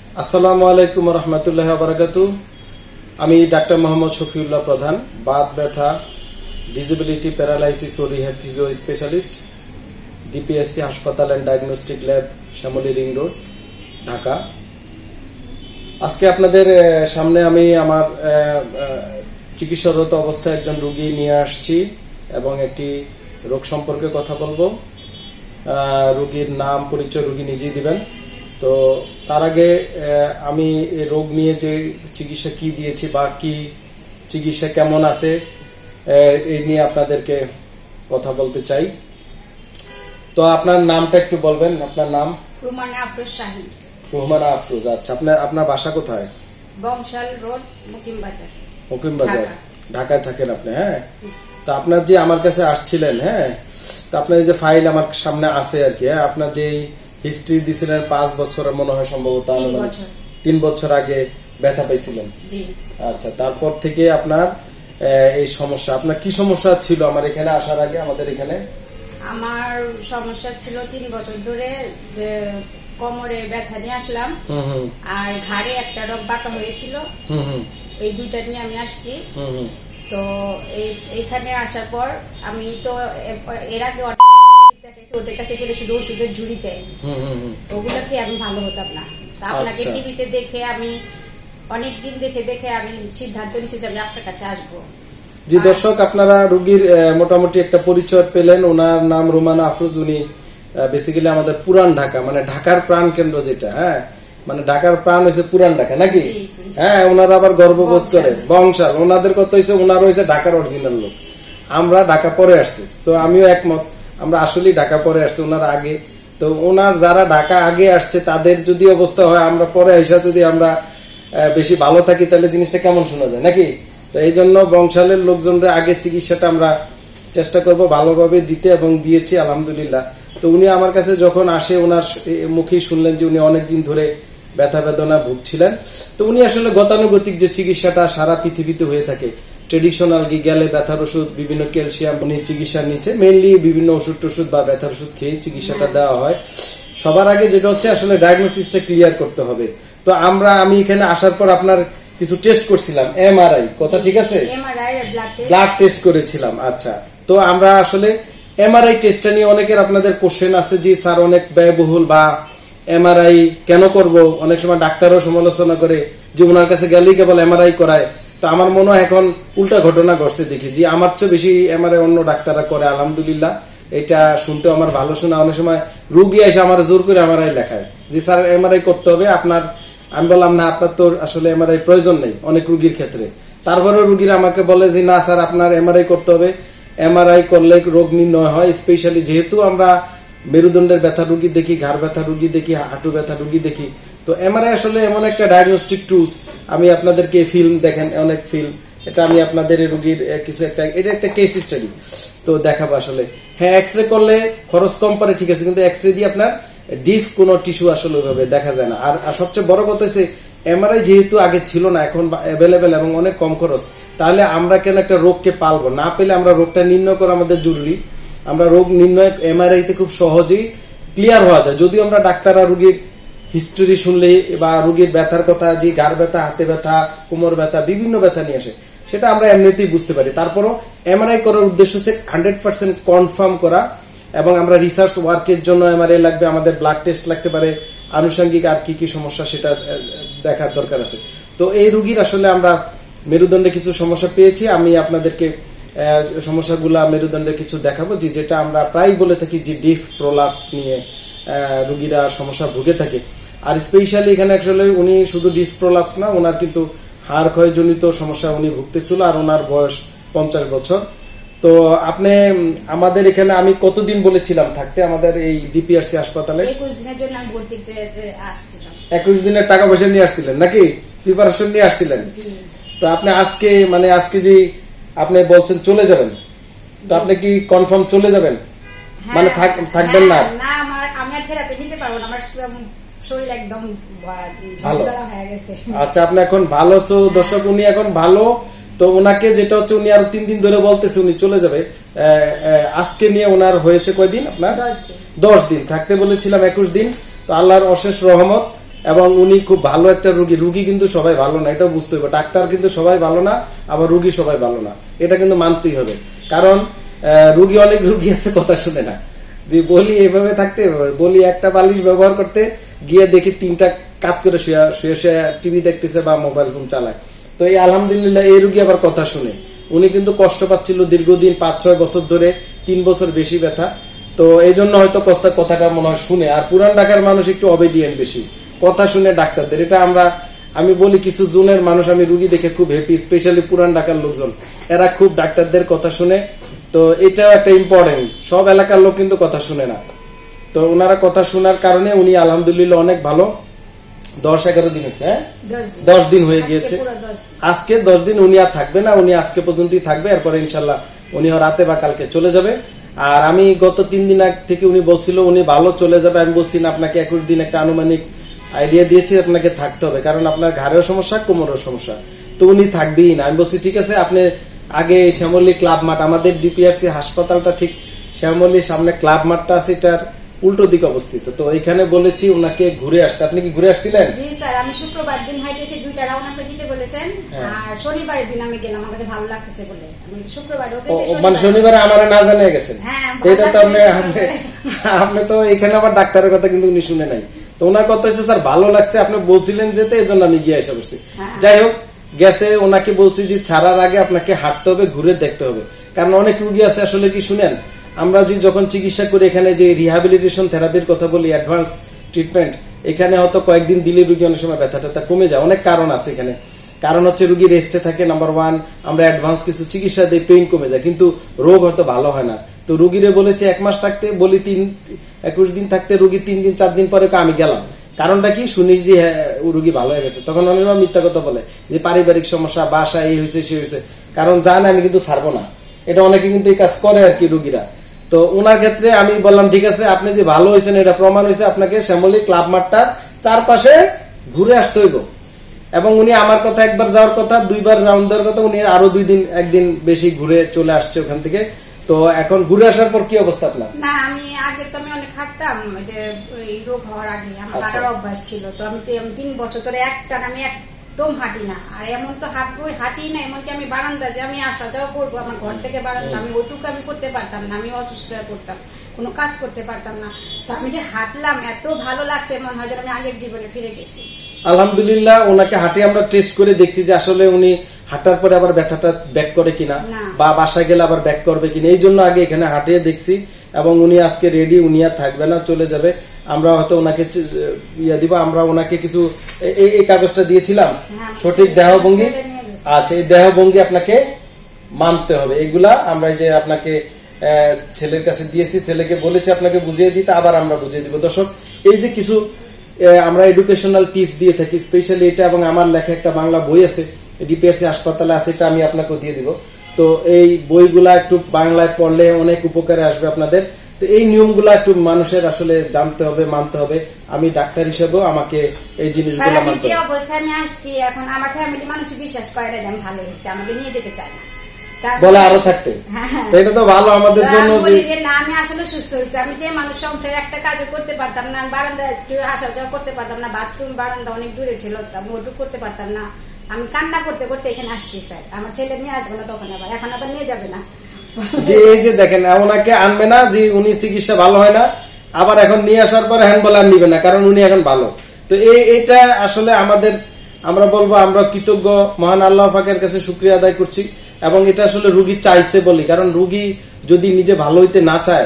আসসালামু আলাইকুম রহমতুল্লাহি ওয়া বারাকাতুহু। আমি ডাক্তার মোহাম্মদ শফিউল্লাহ প্রধান, বাত ব্যথা, ডিসেবিলিটি, প্যারালাইসিস ও রিহ্যাব ফিজিও স্পেশালিস্ট, ডিপিএসসি হাসপাতাল and diagnostic lab, Shyamoli ring road, Dhaka. আজকে আপনাদের সামনে আমি আমার চিকিৎসারত অবস্থায় একজন রোগী নিয়ে আসছি এবং একটি রোগ সম্পর্কে কথা বলবো। রোগীর নাম পরিচয় রোগী নিজেই দিবেন। তো তার আগে আমি রোগ নিয়ে যে চিকিৎসা কি দিয়েছি বা কি চিকিৎসা কেমন আছে এই নিয়ে আপনাদেরকে কথা বলতে চাই। তো আপনার নামটা একটু বলবেন। আপনার নাম? রুমানা আফরোজ শাহী। রুমানা আফরোজ। আচ্ছা, আপনার বাসা কোথায়? বংশাল রোড, মুকিম বাজার। মুকিম বাজার, ঢাকায় থাকেন আপনি? হ্যাঁ। তো আপনার যে আমার কাছে আসছিলেন, হ্যাঁ, তো আপনার এই যে ফাইল আমার সামনে আছে আর কি, হ্যাঁ, আপনার যে হিস্ট্রি দিছিলেন 5 বছরের মনে হয় সম্ভবত 3 বছর আগে ব্যথা পাইছিলেন। আচ্ছা, তারপর থেকে আপনার এই সমস্যা, আপনার কি সমস্যা ছিল আমার এখানে আসার আগে? আমাদের এখানে আমার সমস্যা ছিল 3 বছর ধরে, যে কোমরে ব্যথা নিয়ে আসলাম আর ঘাড়ে একটা রোগ বাঁকা হয়েছিল, এই দুইটা নিয়ে আমি আসছি। তো এইখানে আসার পর আমি তো এর আগে ওদের কাছে গেলে শুধু ওষুধের ঝুড়ি দেয়, ওগুলো খেয়ে আমি ভালো হতাম না। তা আপনাকে টিভিতে দেখে আমি অনেকদিন দেখে আমি সিদ্ধান্ত নিয়েছি যে আমি আপনার কাছে আসবো। জি দর্শক, আপনারা রোগীর মোটামুটি একটা পরিচয় পেলেন। ওনার নাম রুমানা আফরোজ। উনি বেসিক্যালি আমাদের পুরান ঢাকা, মানে ঢাকার প্রাণ কেন্দ্র যেটা, হ্যাঁ, মানে ঢাকার প্রাণ হয়েছে পুরান ঢাকা নাকি? হ্যাঁ, ওনারা আবার গর্ববোধ করে বংশাল। ওনাদের কত হয়েছে, ওনার হয়েছে ঢাকার অরিজিনাল লোক। আমরা ঢাকা পরে আসছি, তো আমিও একমত, আমরা আসলে ঢাকা পরে আসছি, ওনার আগে। তো ওনার যারা ঢাকা আগে আসছে তাদের যদি অবস্থা হয় আমরা পরে আইসা যদি আমরা বেশি ভালো থাকি তাহলে জিনিসটা কেমন শোনা যায় নাকি? তো এই জন্য বংশালের লোকজনরা আগে চিকিৎসাটা আমরা চেষ্টা করব ভালোভাবে দিতে, এবং দিয়েছি আলহামদুলিল্লাহ। তো উনি আমার কাছে যখন আসে, ওনার মুখেই শুনলেন যে উনি অনেকদিন ধরে ব্যথা বেদনা ভুগছিলেন। তো উনি আসলে গতানুগতিক যে চিকিৎসাটা সারা পৃথিবীতে হয়ে থাকে, ট্রেডিশনাল গেলে ব্যথার ওষুধ, বিভিন্ন ক্যালসিয়াম উনি চিকিৎসা নিচ্ছে, মেইনলি বিভিন্ন ওষুধ টষুধ বা ব্যথার ওষুধ খেয়ে চিকিৎসাটা দেওয়া হয়। সবার আগে যেটা হচ্ছে আসলে ডায়াগনোসিসটা ক্লিয়ার করতে হবে। তো আমি এখানে আসার পর আপনার কিছু টেস্ট করছিলাম, এমআরআই, কথা ঠিক আছে? ব্লাড টেস্ট করেছিলাম। আচ্ছা, তো আমরা আসলে এমআরআই টেস্টটা নিয়ে অনেকের আপনাদের কোশ্চেন আছে যে স্যার অনেক ব্যয়বহুল, বা এমআরআই কেন করব? অনেক সময় ডাক্তারও সমালোচনা করে যে ওনার কাছে গেলেই কেবল এমআরআই করায়। তো আমার মনে হয় এখন উল্টা ঘটনা ঘটছে দেখি, যে আমার চেয়ে বেশি এমআরআই অন্য ডাক্তাররা করে, আলহামদুলিল্লাহ। এটা শুনতে আমার ভালো শোনা। অনেক সময় রুগী এসে আমার জোর করে এমআরআই লেখায় যে স্যার এমআরআই করতে হবে আপনার। আমি বললাম না, আপনার তো আসলে এমআরআই প্রয়োজন নেই অনেক রুগীর ক্ষেত্রে। তারপরে রুগীরা আমাকে বলে যে না স্যার আপনার এমআরআই করতে হবে, এমআরআই করলে রোগ নির্ণয় হয়। স্পেশালি যেহেতু আমরা মেরুদণ্ডের ব্যথা রুগী দেখি, ঘাড় ব্যথা রুগী দেখি, হাঁটু ব্যথা রুগী দেখি, তো এমআরআই আসলে এমন একটা ডায়াগনস্টিক টুলস। আমি আপনাদেরকে ফিল্ম দেখেন, অনেক ফিল্ম, এটা আমি আপনাদের রুগীর কিছু একটা, এটা একটা কেস স্টাডি তো দেখাবো আসলে। হ্যাঁ, এক্সরে করলে খরচ কম পড়ে, ঠিক আছে, কিন্তু এক্সরে দিয়ে আপনার ডিপ কোন টিস্যু আসলে ওইভাবে দেখা যায় না। আর সবচেয়ে বড় কথা হচ্ছে এমআরআই যেহেতু আগে ছিল না, এখন অ্যাভেলেবেল এবং অনেক কম খরচ, তাহলে আমরা কেন একটা রোগকে পালবো? না পেলে আমরা রোগটা নির্ণয় করা আমাদের জরুরি। আমরা রোগ নির্ণয় এমআরআই তে খুব সহজেই ক্লিয়ার হওয়া যায়। যদিও আমরা ডাক্তাররা রোগীর হিস্টোরি শুনলে বা রোগীর ব্যথার কথা, যে ঘাড় ব্যথা, হাতে ব্যথা, কোমর ব্যথা, বিভিন্ন ব্যথা নিয়ে আসে, সেটা আমরা এমনিতেই বুঝতে পারি। তারপরও এমআরআই করার উদ্দেশ্য হচ্ছে 100% কনফার্ম করা, এবং আমরা রিসার্চ ওয়ার্কের জন্য এমআরআই লাগবে, আমাদের ব্লাড টেস্ট লাগতে পারে, আনুষঙ্গিক আর কি কি সমস্যা সেটা দেখার দরকার আছে। তো এই রোগীর আসলে আমরা মেরুদণ্ডে কিছু সমস্যা পেয়েছি। আমি আপনাদেরকে সমস্যাগুলা মেরুদণ্ডে কিছু দেখাবো, যেটা আমরা প্রায় বলে থাকি যে ডিস্ক প্রলাপস নিয়ে রোগীরা সমস্যা ভুগে থাকে। আর স্পেশালি এখানে অ্যাকচুয়ালি উনি শুধু ডিস্ক প্রলাপস না, ওনার কিন্তু হাড় ক্ষয়জনিত সমস্যা উনি ভুগতেছিল, আর ওনার বয়স 50 বছর। তো আপনি আমাদের এখানে আমি কতদিন বলেছিলাম থাকতে আমাদের এই ডিপিআরসি হাসপাতালে? 21 দিনের জন্য আমি ভর্তি আসছিলাম। 21 দিনের টাকা পয়সা নিয়ে আসছিলেন নাকি? প্রিপারেশন নিয়ে আসছিলেন? তো আপনি আজকে যে আপনি বলছেন চলে যাবেন, তো আপনি কি কনফার্ম চলে যাবেন? মানে থাকবেন না? না, আমি আর থেরাপি নিতে পারবো না, আমার শরীর একদম ঝরঝরা হয়ে গেছে। আচ্ছা, আপনি এখন ভালো? দর্শক, উনি এখন ভালো। তো ওনাকে যেটা হচ্ছে, উনি আরো 3 দিন ধরে বলতেছে উনি চলে যাবে। আজকে নিয়ে ওনার হয়েছে কয়দিন? আপনার 10 দিন থাকতে বলেছিলাম 21 দিন। তো আল্লাহর অশেষ রহমত এবং উনি খুব ভালো একটা রুগী কিন্তু সবাই ভালো না, এটাও বুঝতে হবে। ডাক্তার কিন্তু সবাই ভালো না, আবার রুগী সবাই ভালো না, এটা কিন্তু মানতেই হবে। কারণ অনেক রুগী আছে কথা শুনে না, যে বলি এভাবে থাকতে, বলি একটা বালিশ ব্যবহার করতে গিয়ে দেখি 3টা কাত করে শুয়ে টিভি দেখতেছে বা মোবাইল ফোন চালায়। তো এই আলহামদুলিল্লাহ এই রুগী আবার কথা শুনে। উনি কিন্তু কষ্ট পাচ্ছিল দীর্ঘদিন, 5-6 বছর ধরে, 3 বছর বেশি ব্যথা। তো এই জন্য হয়তো কথাটা মনে হয় শুনে। আর পুরান ঢাকার মানুষ একটু অবেডিয়েন্ট বেশি, কথা শুনে ডাক্তারদের। এটা আমি বলি কিছু জোনের মানুষ আমি রুগী দেখে খুব হ্যাপি, স্পেশালি পুরান ঢাকার লোকজন, এরা খুব ডাক্তারদের কথা শুনে। তো এটাও একটা ইম্পর্টেন্ট, সব এলাকার লোক কিন্তু কথা শুনে না। তো ওনারা কথা শোনার কারণে উনি আলহামদুলিল্লাহ অনেক ভালো। 10-11 দিন হয়েছে, 10 দিন হয়ে গিয়েছে। আজকে 10 দিন উনি আর থাকবে না, উনি আজকে পর্যন্তই থাকবে, এরপরে ইনশাল্লাহ উনি রাতে বা কালকে চলে যাবে। আর আমি গত 3 দিন আগে থেকে উনি বলছিল উনি ভালো চলে যাবে, আমি বলছি না আপনাকে 21 দিন একটা আনুমানিক আইডিয়া দিয়েছি, আপনাকে থাকতে হবে, কারণ আপনার ঘাড়ের সমস্যা, কোমরের সমস্যা, তো উনি থাকবেই না। আমি বলছি ঠিক আছে, আপনি আগে শ্যামলী ক্লাব মাঠ, আমাদের ডিপিআরসি হাসপাতালটা ঠিক শ্যামলীর সামনে ক্লাব মাঠটা আছে, এটার উল্টো দিকে অবস্থিত। তো এখানে বলেছি ওনাকে ঘুরে আসতে। আপনি কি ঘুরে আসছিলেন? জি স্যার, আমি শুক্রবার দিন হাইটেছি, 2টা রাউন্ড আপনি দিতে বলেছেন, আর শনিবারের দিন আমি গেলাম, আমার কাছে ভালো লাগতেছে বলে আমি শুক্রবারে মানে শনিবারে আমারে না জানিয়ে গেছেন। এটা তো আপনি তো এখানে আবার ডাক্তারের কথা কিন্তু উনি শুনে নাই। তো ওনার কথা হচ্ছে স্যার ভালো লাগছে, আপনি বলছিলেন যেতে, এই জন্য আমি গিয়ে এসে বসছি। যাই হোক, গেছে, ওনাকে বলছি যে ছাড়ার আগে আপনাকে হাঁটতে হবে, ঘুরে দেখতে হবে। কারণ অনেক রুগী আছে আসলে কি শুনেন, আমরা যে যখন চিকিৎসা করি এখানে যে রিহ্যাবিলিটেশন থেরাপির কথা বলি, অ্যাডভান্স ট্রিটমেন্ট, এখানে হয়তো কয়েকদিন দিলে রুগী অনেক সময় ব্যথা কমে যায়। অনেক কারণ আছে এখানে। কারণ হচ্ছে রুগী রেস্টে থাকে, নাম্বার 1, আমরা অ্যাডভান্স কিছু চিকিৎসা দিই, পেইন কমে যায়, কিন্তু রোগ হয়তো ভালো হয় না। তো রুগীরে বলেছি 1 মাস থাকতে, বলি 21 দিন থাকতে, রুগী 3 দিন 4 দিন পরে আমি গেলাম। কারণটা কি শুনি যে রুগী ভালো হয়ে গেছে, তখন অনেক মিথ্যা কথা বলে যে পারিবারিক সমস্যা, বাসা, এই হয়েছে সে হয়েছে। কারণ জানে আমি কিন্তু ছাড়বো না, এটা অনেকে কিন্তু এই কাজ করে আর কি রুগীরা। তো ওনার ক্ষেত্রে আমি বললাম ঠিক আছে, আপনি যে ভালো হয়েছেন এটা প্রমাণ হয়েছে, আপনাকে শ্যামলী ক্লাব মাঠটার চারপাশে ঘুরে আসতে হইব। এবং উনি আমার কথা, একবার যাওয়ার কথা, 2বার রাউন্ড দেওয়ার কথা, উনি আরো 2 দিন 1 দিন বেশি ঘুরে চলে আসছে ওখান থেকে। তো এখন ঘুরে আসার পর কি অবস্থা আপনার? না, আমি আগে তো আমি অনেক হাঁটতাম, যে এই রোগ হওয়ার আগে আমার হাঁটার অভ্যাস ছিল। তো আমি 3 বছর ধরে একটানা আমি একদম হাঁটি না, আর এমন তো হাঁটি না, এমনকি আমি বারান্দা যে আমি আসা যাওয়া করবো, আমার ঘর থেকে বারান্দা, আমি ওটুকু আমি করতে পারতাম না, আমি অসুস্থ হয়ে পড়তাম, কোনো কাজ করতে পারতাম না। তো আমি যে হাঁটলাম, এত ভালো লাগছে, মনে হয় আমি আগের জীবনে ফিরে গেছি। আলহামদুলিল্লাহ, ওনাকে হাঁটি আমরা টেস্ট করে দেখছি যে আসলে উনি হাঁটার পরে আবার ব্যথাটা ব্যাক করে কিনা, বা বাসায় গেলে আবার ব্যাক করবে কিনা, এই জন্য আগে এখানে হাঁটিয়ে দেখছি। এবং উনি আজকে রেডি, উনি আর থাকবে না, চলে যাবে। আমরা হয়তো ওনাকে দিব, আমরা ওনাকে কিছু এই কাগজটা দিয়েছিলাম, সঠিক দেহভঙ্গি। আচ্ছা, এই দেহভঙ্গি আপনাকে মানতে হবে, এগুলা আমরা যে আপনাকে ছেলের কাছে দিয়েছি, ছেলেকে বলেছি আপনাকে বুঝিয়ে দিতে, আবার আমরা বুঝিয়ে দিব। দর্শক, এই যে কিছু আমরা এডুকেশনাল টিপস দিয়ে থাকি, স্পেশালি এটা, এবং আমার লেখা একটা বাংলা বই আছে, ডিপিআরসি হাসপাতালে আছে, এটা আমি আপনাকে দিয়ে দিব। তো এই বইগুলা একটু বাংলায় পড়লে অনেক উপকারে আসবে আপনাদের। তো এই নিয়মগুলা একটু মানুষের আসলে জানতে হবে, মানতে হবে। আমি ডাক্তার হিসেবেও আমাকে এই জিনিসগুলো মানতে হবে। যে অবস্থায় আমি আসছি এখন, আমার ফ্যামিলি মানুষ বিশ্বাস করে না আমি ভালো হয়েছে, আমাকে নিয়ে যেতে চায় না, বলে আরো থাকতে। এটা তো ভালো আমাদের জন্য যে না, আমি আসলে সুস্থ হয়েছি। আমি যে মানুষ সংসারে একটা কাজও করতে পারতাম না, বারান্দা একটু আসা যাওয়া করতে পারতাম না, বাথরুম বারান্দা অনেক দূরে ছিল, আমি ওটুকু করতে পারতাম না। আমি কান্না করতে করতে এখানে আসছি স্যার, আমার ছেলে নিয়ে আসবে না তখন, আবার এখন আবার নিয়ে যাবে না। যে এই যে দেখেন, ওনাকে আনবে না, যে উনি চিকিৎসা ভালো হয় না, আবার এখন নিয়ে আসার পর হ্যান্ড বলে আর নিবে না, কারণ উনি এখন ভালো। তো এইটা আসলে আমাদের, আমরা বলবো আমরা কৃতজ্ঞ, মহান আল্লাহ পাকের কাছে শুকরিয়া আদায় করছি। এবং এটা আসলে রুগী চাইছে বলি, কারণ রুগী যদি নিজে ভালো হইতে না চায়,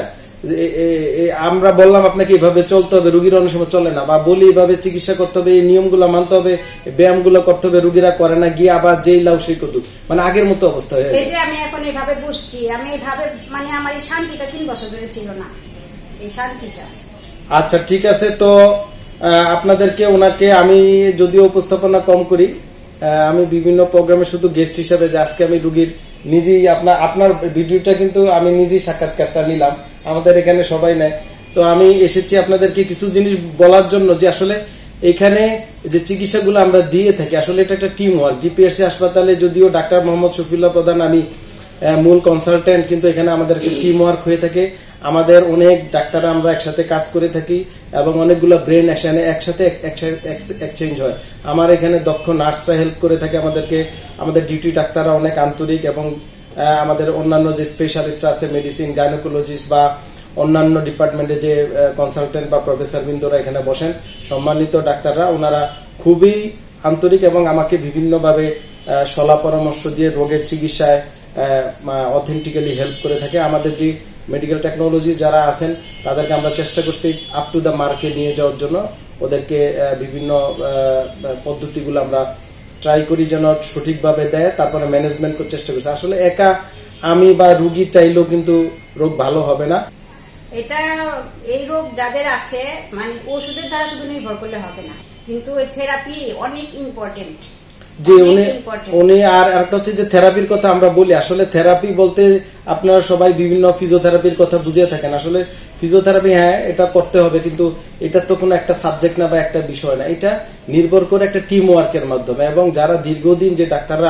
আমরা বললাম আপনাকে এভাবে চলতে হবে, রুগীর অনেক সময় চলে না, বা বলি এভাবে চিকিৎসা করতে হবে, এই নিয়মগুলো মানতে হবে, ব্যায়ামগুলো করতে হবে, রুগীরা করে না, গিয়ে আবার যেই লাউ সেই কত, মানে আগের মতো অবস্থা হয়ে যায়। এই যে আমি এখন এইভাবে বসছি, আমি এইভাবে, মানে আমার এই শান্তিটা 3 বছর ধরে ছিল না, এই শান্তিটা। আচ্ছা, ঠিক আছে। তো আপনাদেরকে, ওনাকে আমি যদিও উপস্থাপনা কম করি, আমি বিভিন্ন প্রোগ্রামে শুধু গেস্ট হিসাবে, যে আজকে আমি রুগীর নিজেই, আপনার ভিডিওটা কিন্তু আমি নিজেই সাক্ষাৎকারটা নিলাম, আমাদের এখানে সবাই নেয়। তো আমি এসেছি আপনাদেরকে কিছু জিনিস বলার জন্য, যে আসলে এখানে যে চিকিৎসাগুলো আমরা দিয়ে থাকি, আসলে এটা একটা টিম ওয়ার্ক। ডিপিআরসি হাসপাতালে যদিও ডাক্তার মোহাম্মদ শফিউল্লাহ প্রধান, আমি মূল কনসালটেন্ট, কিন্তু এখানে আমাদের টিম ওয়ার্ক হয়ে থাকে। আমাদের অনেক ডাক্তাররা আমরা একসাথে কাজ করে থাকি, এবং অনেকগুলো ব্রেন এখানে একসাথে এক্সচেঞ্জ হয়। আমার এখানে দক্ষ নার্সরা হেল্প করে থাকে আমাদেরকে, আমাদের ডিউটি ডাক্তাররা অনেক আন্তরিক, এবং আমাদের অন্যান্য যে স্পেশালিস্ট আছে মেডিসিন, গাইনোকোলজিস্ট বা অন্যান্য ডিপার্টমেন্টে যে কনসালটেন্ট বা প্রফেসর বৃন্দরা এখানে বসেন, সম্মানিত ডাক্তাররা, ওনারা খুবই আন্তরিক এবং আমাকে বিভিন্নভাবে সলা পরামর্শ দিয়ে রোগের চিকিৎসায় অথেন্টিক্যালি হেল্প করে থাকে। আমাদের যে মেডিকেল টেকনোলজি যারা আছেন তাদেরকে আমরা চেষ্টা করছি আপ টু দ্য মার্কে নিয়ে যাওয়ার জন্য, ওদেরকে বিভিন্ন পদ্ধতিগুলো আমরা ট্রাই করি যেন সঠিকভাবে দেয়, তারপরে ম্যানেজমেন্ট করতে চেষ্টা করছি। আসলে একা আমি বা রুগী চাইলেও কিন্তু রোগ ভালো হবে না। এটা এই রোগ যাদের আছে মানে ওষুধের দ্বারা শুধু নির্ভর করলে হবে না, কিন্তু ওই থেরাপি অনেক ইম্পর্টেন্ট। যে উনি আর একটা হচ্ছে যে থেরাপির কথা আমরা বলি, আসলে থেরাপি বলতে আপনারা সবাই বিভিন্ন ফিজিওথেরাপির কথা বুঝে থাকেন। আসলে ফিজিওথেরাপি হ্যাঁ এটা করতে হবে, কিন্তু এটা তো কোনো একটা সাবজেক্ট না বা একটা বিষয় না, এটা নির্ভর করে একটা টিম ওয়ার্কের মাধ্যমে। এবং যারা দীর্ঘদিন যে ডাক্তাররা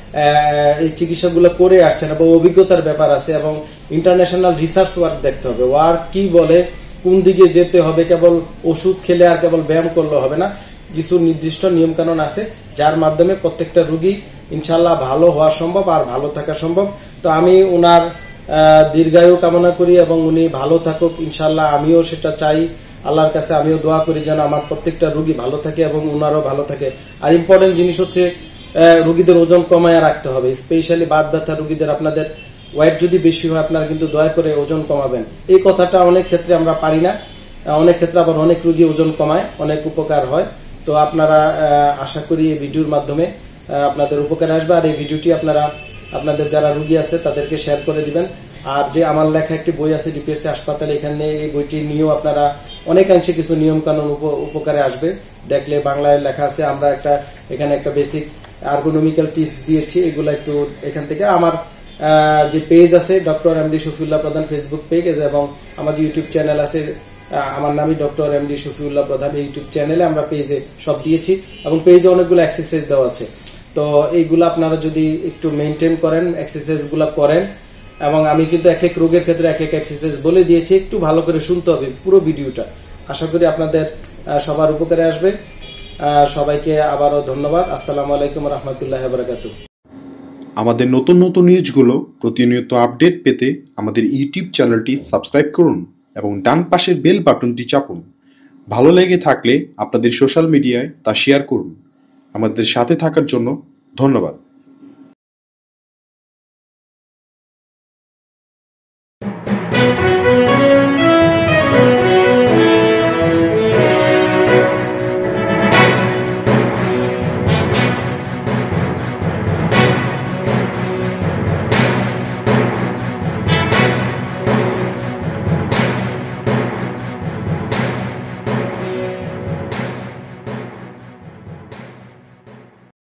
এই চিকিৎসাগুলো করে আসছেন এবং অভিজ্ঞতার ব্যাপার আছে, এবং ইন্টারন্যাশনাল রিসার্চ ওয়ার্ক দেখতে হবে, ওয়ার্ক কি বলে, কোন দিকে যেতে হবে, কেবল ওষুধ খেলে আর কেবল ব্যায়াম করলে হবে না, কিছু নির্দিষ্ট নিয়ম কানুন আছে যার মাধ্যমে প্রত্যেকটা রোগী ইনশাল্লাহ ভালো হওয়া সম্ভব আর ভালো থাকা সম্ভব। তো আমি ওনার দীর্ঘায়ু কামনা করি এবং উনি ভালো থাকুক ইনশাল্লাহ, আমিও সেটা চাই। আল্লাহর কাছে আমিও দোয়া করি যেন আমার প্রত্যেকটা রোগী ভালো থাকে এবং ওনারও ভালো থাকে। আর ইম্পর্টেন্ট জিনিস হচ্ছে রোগীদের ওজন কমায় রাখতে হবে, স্পেশালি বাত ব্যথা রোগীদের। আপনাদের ওয়েট যদি বেশি হয় আপনারা কিন্তু দয়া করে ওজন কমাবেন। এই কথাটা অনেক ক্ষেত্রে আমরা পারি না, অনেক ক্ষেত্রে আবার অনেক রোগী ওজন কমায়, অনেক উপকার হয়। তো আপনারা আশা করি এই ভিডিওর মাধ্যমে আপনাদের উপকারে আসবে। আর এই ভিডিওটি আপনারা আপনাদের যারা রোগী আছে তাদেরকে শেয়ার করে দিবেন। আর যে আমার লেখা একটি বই আছে ডিপিএসসি হাসপাতালে, এখানে এই বইটি নিয়েও আপনারা অনেকাংশে কিছু নিয়ম কানুন উপকারে আসবে। দেখলে বাংলায় লেখা আছে, আমরা এখানে একটা বেসিক আর্গোনমিক্যাল টিপস দিয়েছি, এগুলো একটু এখান থেকে। আমার যে পেজ আছে ডক্টর এমডি শফিউল্লাহ প্রধান ফেসবুক পেজ, এবং আমার যে ইউটিউব চ্যানেল আছে আমার নামই ডক্টর এমডি শফিউল্লাহ প্রধান, এই ইউটিউব চ্যানেলে আমরা পেজে সব দিয়েছি, এবং পেজে অনেকগুলো এক্সারসাইজ দেওয়া আছে। তো এইগুলো আপনারা যদি একটু মেনটেন করেন, এক্সারসাইজ গুলা করেন, এবং আমি কিন্তু এক এক রোগের ক্ষেত্রে এক এক এক্সারসাইজ বলে দিয়েছি, একটু ভালো করে শুনতে হবে পুরো ভিডিওটা। আশা করি আপনাদের সবার উপকারে আসবে। সবাইকে আবারও ধন্যবাদ। আসসালামু আলাইকুম রহমতুল্লাহ বারাকাতুহু। আমাদের নতুন নতুন নিউজগুলো প্রতিনিয়ত আপডেট পেতে আমাদের ইউটিউব চ্যানেলটি সাবস্ক্রাইব করুন এবং ডান পাশের বেল বাটনটি চাপুন। ভালো লেগে থাকলে আপনাদের সোশ্যাল মিডিয়ায় তা শেয়ার করুন। আমাদের সাথে থাকার জন্য ধন্যবাদ।